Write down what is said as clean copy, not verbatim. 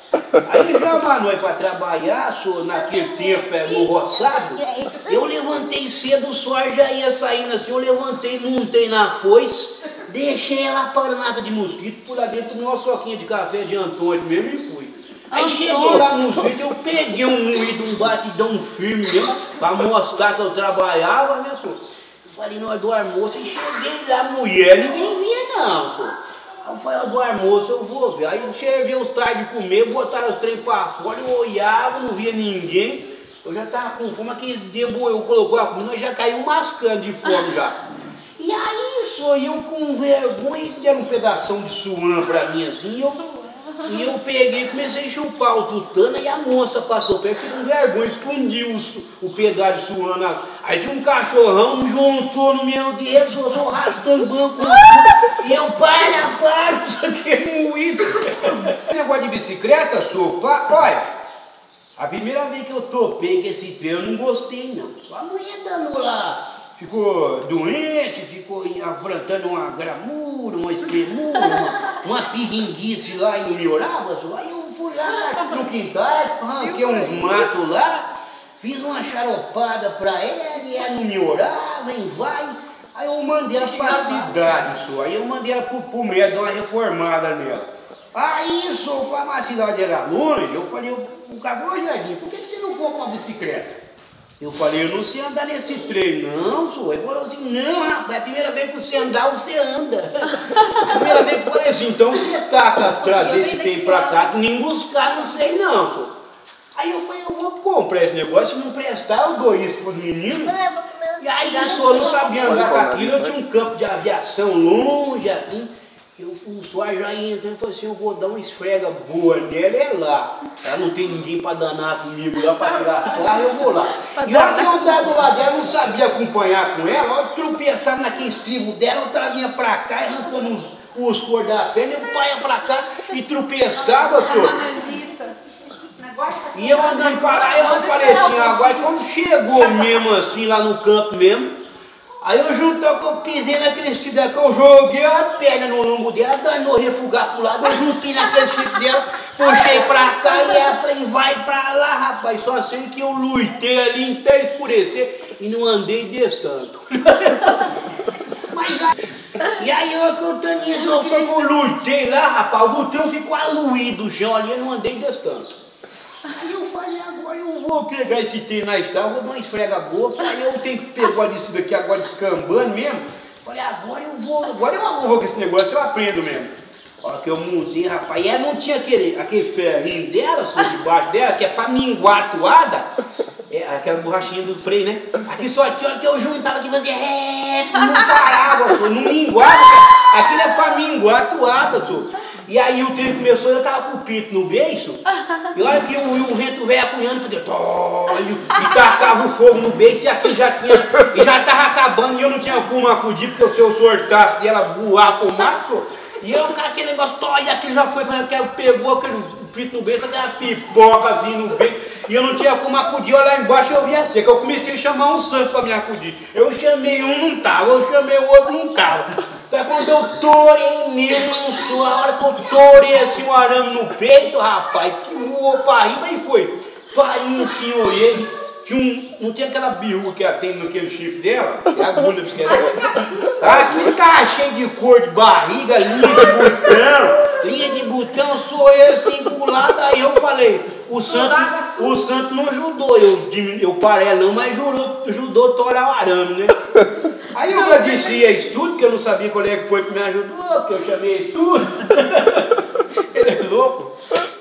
Aí chama nós para trabalhar, naquele tempo no roçado, eu levantei cedo, o suor já ia saindo assim, eu levantei, montei na foice, deixei ela para nada de mosquito, por lá dentro tomei uma soquinha de café de Antônio mesmo e fui. Aí cheguei lá no sítio, eu peguei um moído, um batidão firme mesmo, para mostrar que eu trabalhava, né, senhor? Falei, nós do almoço, e cheguei lá, mulher, ninguém via não, senhor. Aí eu falei, do almoço eu vou ver. Aí cheguei os tarde de comer, botaram os trem para fora, eu olhava, não via ninguém. Eu já tava com fome, aquele dedo eu colocou a comida, mas já caiu mascando de fome já. E aí, só eu com vergonha, deram um pedação de suã pra mim assim, e eu peguei e comecei a chupar o tutano, e a moça passou perto, fiquei com vergonha, escondi o pedaço de suã. Aí tinha um cachorrão, juntou no meu dedo, eu tô rascando o banco, e eu, para, isso aqui é moído. Esse negócio de bicicleta, sopa, olha. A primeira vez que eu topei com esse trem, eu não gostei não. Só a mulher dando lá, ficou doente, ficou aprontando uma gramura, uma espremura, uma piringuice lá e não melhorava. Aí eu fui lá no quintal, arranquei uns matos lá, fiz uma charopada pra ela e ela não melhorava, e vai. Aí eu mandei ela pra cidade, aí eu mandei ela pro médico dar uma reformada nela. Aí, sou farmacilidade era longe, eu falei, o Cavô Jardim, por que você não compra uma bicicleta? Eu falei, eu não sei andar nesse trem, não, senhor. Ele falou assim, não, rapaz, é a primeira vez que você andar, você anda. A primeira vez que eu falei assim, então você taca trazer esse trem pra cá, que nem buscar, não sei não, senhor. Aí eu falei, eu vou comprar esse negócio, se não prestar, eu dou isso pros meninos. E aí, senhor, não sabia andar com aquilo, eu tinha um campo de aviação longe, assim. O suor já entra e falou assim, eu vou dar uma esfrega boa nela, é lá. Ela não tem ninguém para danar comigo lá, para tirar sarro, eu vou lá. E olha que eu andava do lado dela, não sabia acompanhar com ela, olha que tropeçava naquele estribo dela, eu trazia para cá, arrancando os cor da perna, eu paia para cá e tropeçava, senhor. E eu andando para lá, eu falei assim, agora quando chegou mesmo assim, lá no campo mesmo, aí eu juntou que eu pisei naquele chifre dela, que eu joguei a perna no lombo dela, danou refugar pro lado, eu juntei naquele chifre dela, puxei pra cá e ela falei, vai pra lá, rapaz. Só sei que eu lutei ali até escurecer e não andei desse tanto. Mas e aí eu contando isso, só que eu lutei lá, rapaz, o botão ficou aluído o chão ali, eu não andei desse tanto. Aí eu falei, agora eu vou pegar esse trem na estrada, vou dar uma esfrega boa, que aí eu tenho que pegar isso daqui agora descambando mesmo. Falei, agora eu vou com esse negócio, eu aprendo mesmo. A hora que eu mudei, rapaz, e ela não tinha aquele ferrinho dela, só debaixo dela, que é pra minguar a toada, aquela borrachinha do freio, né? Aqui só tinha hora que eu juntava que fazia não parava, só, não minguava, aquilo é pra minguar a toada, só. E aí o trem começou, eu tava com o pito no beiço, e olha que o vento veio acunhando, e tacava o fogo no beiço, e aquilo já tava acabando, e eu não tinha como acudir, porque se eu sortasse dela voar pro mato, e eu com aquele negócio, e aquilo já foi fazendo, pegou aquele pito no beiço, aquela pipoca assim no beiço, e eu não tinha como acudir, eu lá embaixo eu via seca, eu comecei a chamar um santo pra me acudir. Eu chamei um, não tava, eu chamei o outro, não tava. Então quando eu torei nele, a hora que eu torei assim um arame no peito, rapaz, que voou pra riba e foi. Parei assim, olhei, não tem aquela birruga que ela tem naquele chifre dela, é a agulha do esqueleto. Aquilo tava cheio de cor de barriga, linha de botão, sou eu assim pro lado, aí eu falei, o santo não ajudou, eu parei não, mas ajudou a torar o arame, né? Aí eu agradeci a estudo, porque eu não sabia qual é que foi que me ajudou, porque eu chamei estudo. Ele é louco.